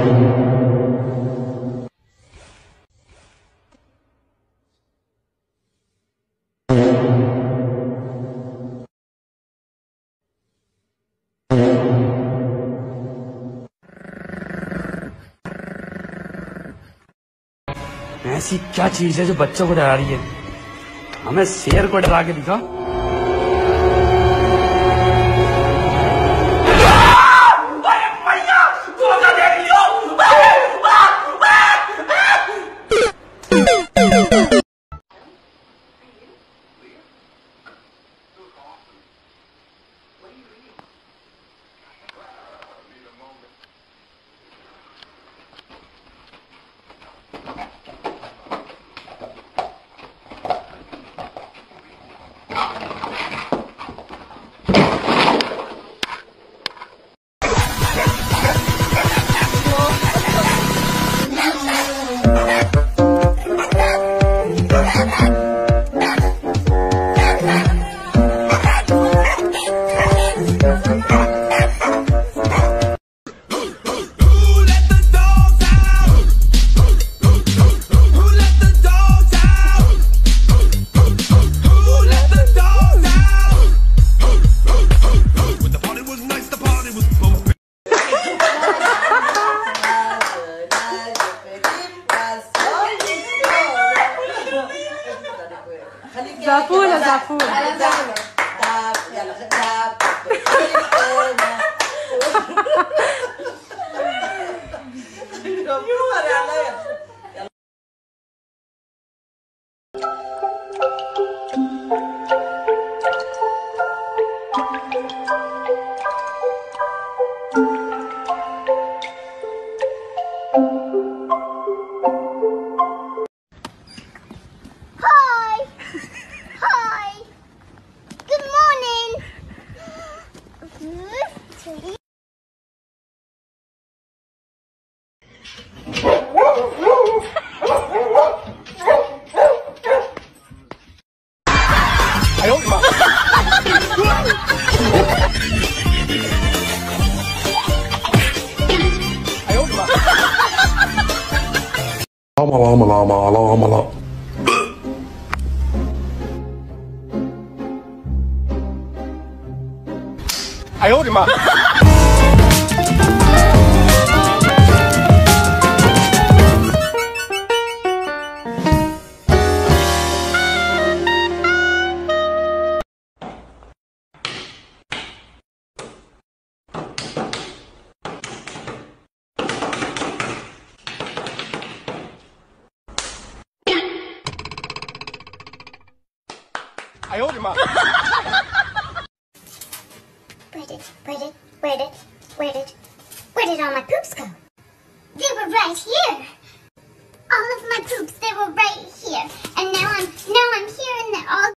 ऐसी क्या चीज है जो बच्चों को डरा रही है? हमें शेर को डरा के दिखा। زعفولة زعفولة 哎呦我的妈！ 哎呦我的妈！ Where did all my poops go? They were right here. All of my poops